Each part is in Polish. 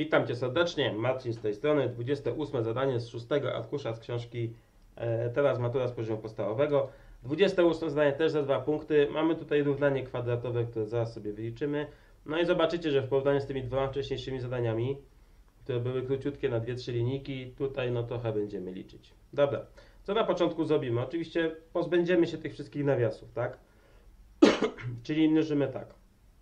Witam Cię serdecznie, Marcin z tej strony. 28 zadanie z 6 arkusza z książki Teraz matura z poziomu podstawowego. 28 zadanie też za 2 punkty. Mamy tutaj równanie kwadratowe, które zaraz sobie wyliczymy. No i zobaczycie, że w porównaniu z tymi dwoma wcześniejszymi zadaniami, które były króciutkie na 2-3 linijki, tutaj no trochę będziemy liczyć. Dobra, co na początku zrobimy? Oczywiście pozbędziemy się tych wszystkich nawiasów, tak? Czyli mnożymy tak.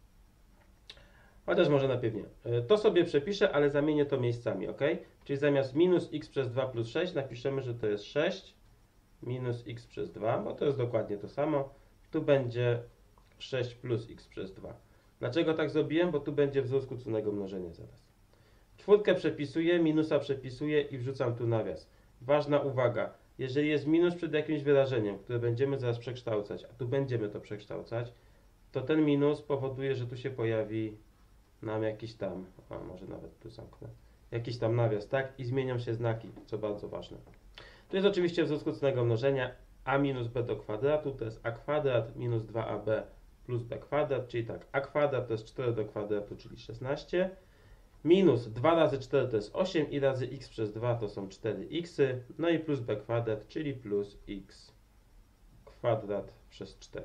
Chociaż może najpierw nie. To sobie przepiszę, ale zamienię to miejscami, ok? Czyli zamiast minus x przez 2 plus 6 napiszemy, że to jest 6 minus x przez 2, bo to jest dokładnie to samo. Tu będzie 6 plus x przez 2. Dlaczego tak zrobiłem? Bo tu będzie wzór skróconego mnożenia zaraz. Czwórkę przepisuję, minusa przepisuję i wrzucam tu nawias. Ważna uwaga. Jeżeli jest minus przed jakimś wyrażeniem, które będziemy zaraz przekształcać, a tu będziemy to przekształcać, to ten minus powoduje, że tu się pojawi nam jakiś tam, a może nawet tu zamknę, jakiś tam nawias, tak? I zmienią się znaki, co bardzo ważne. Tu jest oczywiście wzór skróconego mnożenia a minus b do kwadratu, to jest a kwadrat minus 2ab plus b kwadrat, czyli tak, a kwadrat to jest 4 do kwadratu, czyli 16, minus 2 razy 4 to jest 8 i razy x przez 2 to są 4x, no i plus b kwadrat, czyli plus x kwadrat przez 4.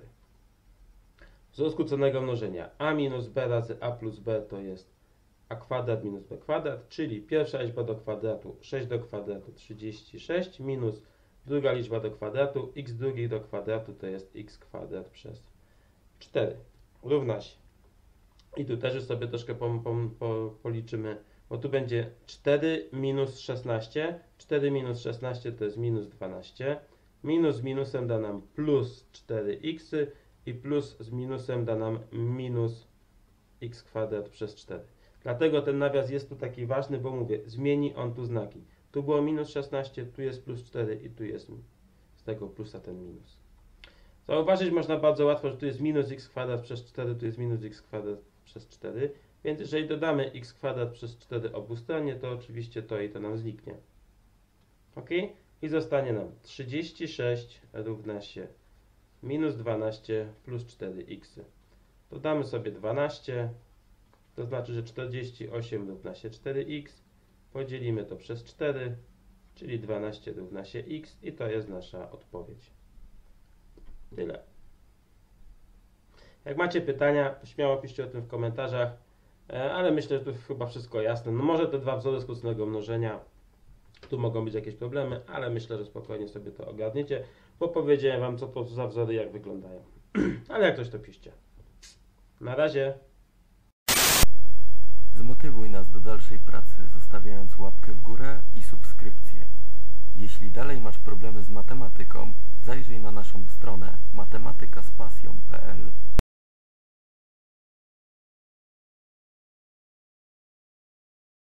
Wzór skróconego mnożenia a minus b razy a plus b to jest a kwadrat minus b kwadrat, czyli pierwsza liczba do kwadratu 6 do kwadratu 36 minus druga liczba do kwadratu x drugiej do kwadratu to jest x kwadrat przez 4 równa się. I tu też już sobie troszkę policzymy, bo tu będzie 4 minus 16, 4 minus 16 to jest minus 12, minus z minusem da nam plus 4x i plus z minusem da nam minus x kwadrat przez 4. Dlatego ten nawias jest tu taki ważny, bo mówię, zmieni on tu znaki. Tu było minus 16, tu jest plus 4 i tu jest z tego plusa ten minus. Zauważyć można bardzo łatwo, że tu jest minus x kwadrat przez 4, tu jest minus x kwadrat przez 4, więc jeżeli dodamy x kwadrat przez 4 obu stronie, to oczywiście to i to nam zniknie. Ok? I zostanie nam 36 równa się minus 12 plus 4x. Dodamy sobie 12, to znaczy, że 48 równa się 4x, podzielimy to przez 4, czyli 12 równa się x i to jest nasza odpowiedź. Tyle. Jak macie pytania, to śmiało piszcie o tym w komentarzach, ale myślę, że tu chyba wszystko jasne. No może te dwa wzory skróconego mnożenia, tu mogą być jakieś problemy, ale myślę, że spokojnie sobie to ogarniecie, bo powiedziałem Wam, co to za wzory, jak wyglądają. Ale jak coś, to piszcie. Na razie. Zmotywuj nas do dalszej pracy, zostawiając łapkę w górę i subskrypcję. Jeśli dalej masz problemy z matematyką, zajrzyj na naszą stronę matematykaspasją.pl.